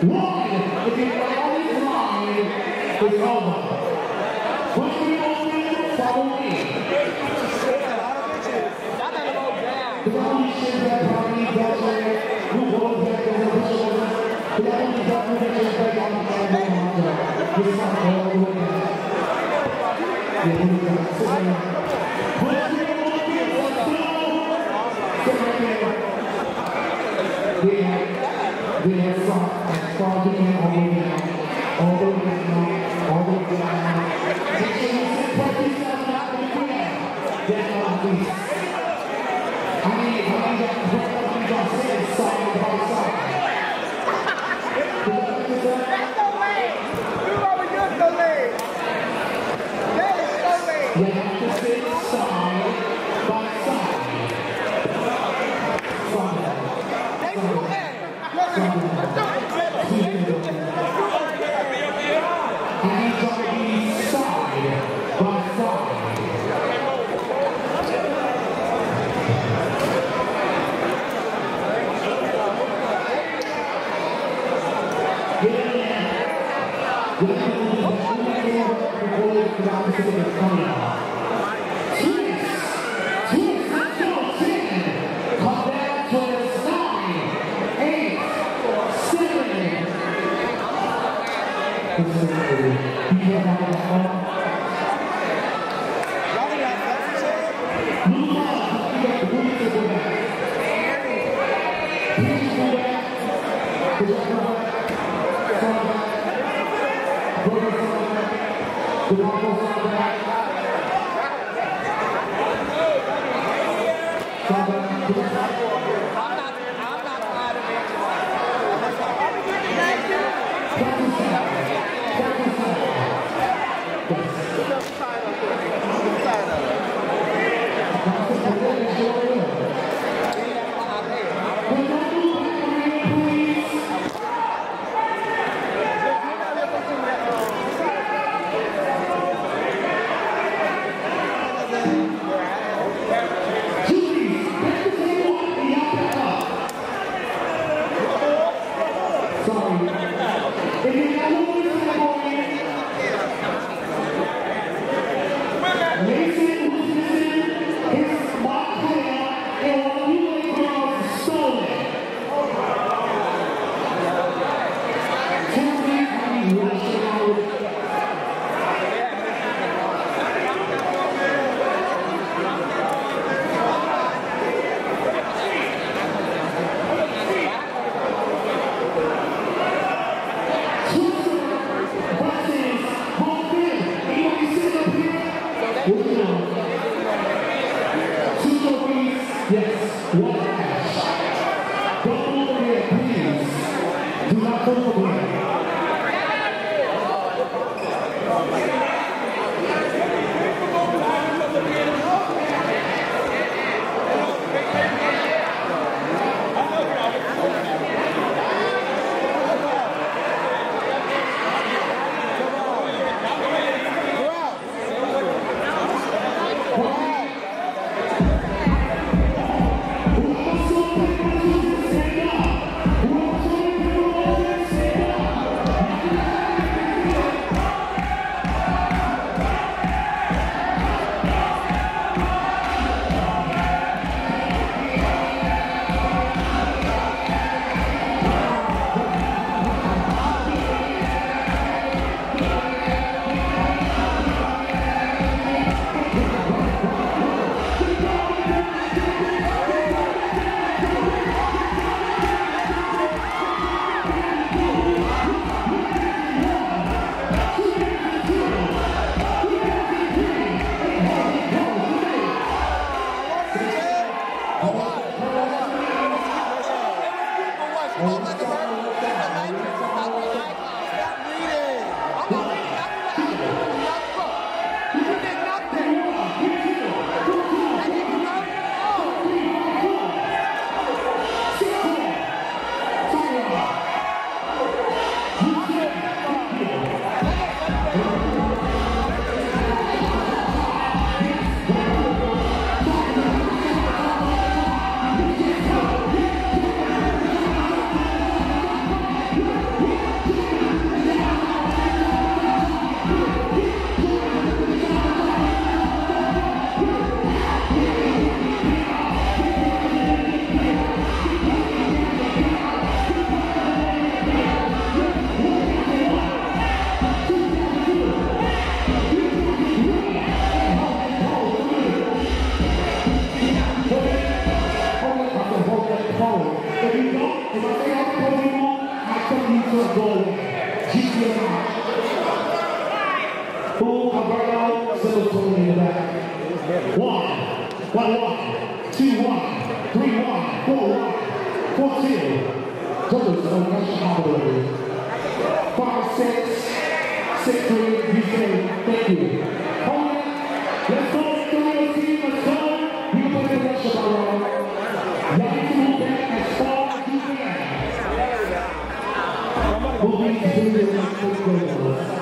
If you follow this line, it's over. Push me open, follow me. The only shit that probably does it, who goes back to the shoulder, the only documentation that I'm going to do is not all the way down. Yeah, here we go. Push me open, let's go. Sit right there. We have soft as far as you can all the way down, all the way down, all the way down. Make sure you sit back yourself out of the ground. Down on the feet. I need that sit side by side. That's the leg. You always use the leg. That is the leg. You have to sit side by side. They do that. I need you to be side by side. If you don't, if I say I'm going to move, I tell you to go away. Keep your mouth. Ooh, Byrell, still pulling in the back. 1, 1, 2, 1, 3, 1, 4, 1, 4, 2. Doubles, oh, that's your operator. 5, 6, 6, 3, you say, thank you. Hold it. Let's go, throw team, let's go. You can play the rest of our round. Y'all need to move back as far as you can. Moving to the next